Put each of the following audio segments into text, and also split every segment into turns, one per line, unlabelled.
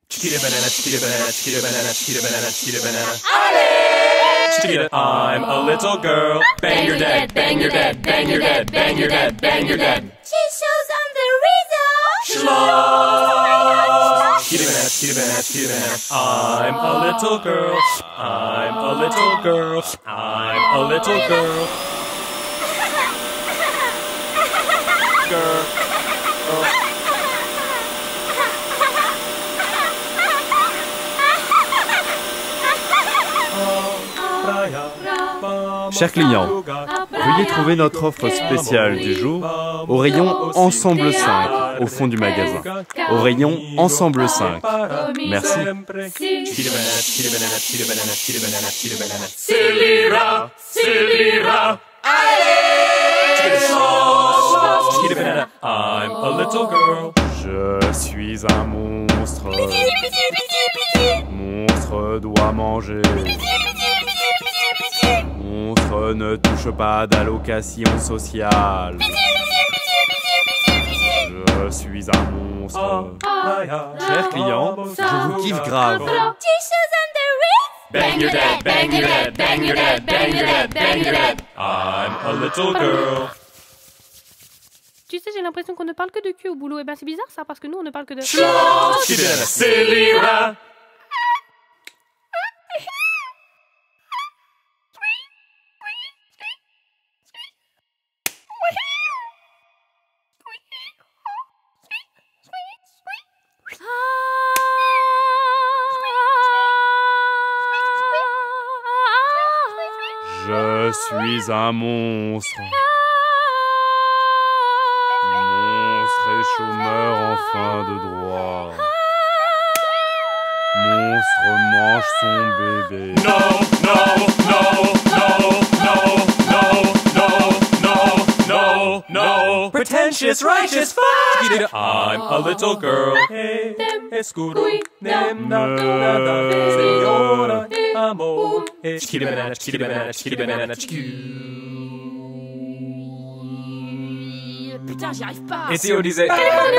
Chiquita banana, chiquita banana, chiquita banana, chiquita banana, chiquita banana.
Allez!
Chiquita, I'm a little girl. Bang your dad, bang your dad, bang your dad, bang your dad, bang your dad.
She shows on the rhythm.
Shlong! Chiquita banana, chiquita banana, chiquita banana. I'm a little girl. I'm a little girl. I'm a little girl. Girl.
Chers clients, veuillez trouver notre offre spéciale du jour au rayon Ensemble 5 au fond du magasin. Au rayon Ensemble 5. Merci.
Silira, Silira. I'm a little girl.
Je suis un monstre. Monstre doit manger. Monstre ne touche pas d'allocation sociale. Je suis un monstre. Chers clients, je vous kiffe grave.
Bang your dad, bang your dad, bang your dad, bang your dad, bang your dad. I'm a little girl.
Tu sais, j'ai l'impression qu'on ne parle que de cul au boulot. Et ben c'est bizarre ça, parce que nous on ne parle que de...
Silira.
Je suis un monstre. Monstre et chômeur en fin de droit. Monstre mange son bébé.
No, no, no, no, no, no, no, no, no, no. Pretentious, righteous fuck. I'm a little girl. Hey, escuro, nem nada, senhora, amor. Chiquita banana, chiquita banana, chiquita banana,
Putain, j'y arrive pas.
Et si on disait...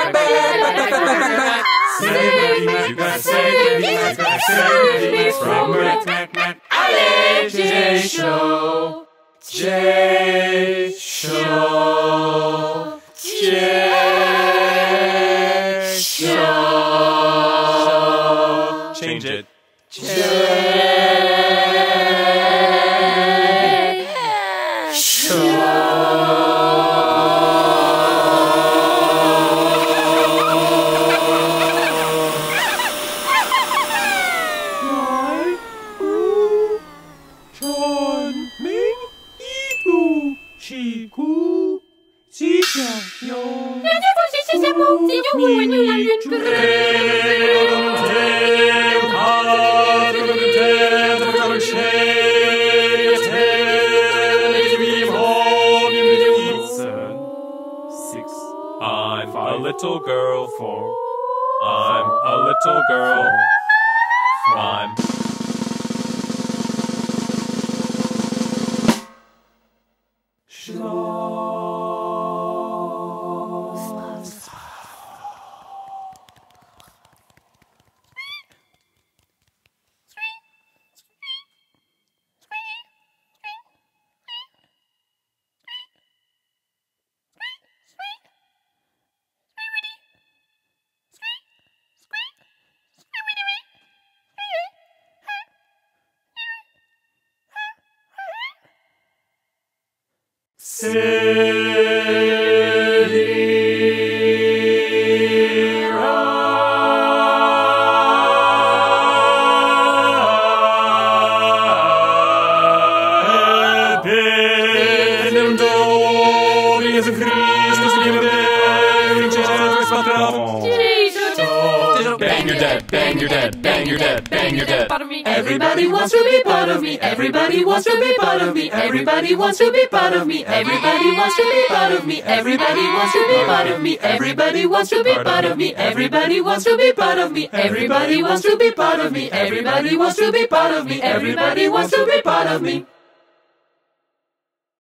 Allez, J-Show, J-Show, J-Show. Change it. I'm a little girl. 4. I'm a little girl. I'm. Bang your dad, bang your dad, bang your dad, bang your dad.
Everybody wants to be part of me. Everybody wants to be part of me. Everybody wants to be part of me. Everybody wants to be part of me. Everybody wants to be part of me. Everybody wants to be part of me. Everybody wants to be part of me. Everybody wants to be part of me. Everybody wants to be part of me. Everybody wants to be part of me.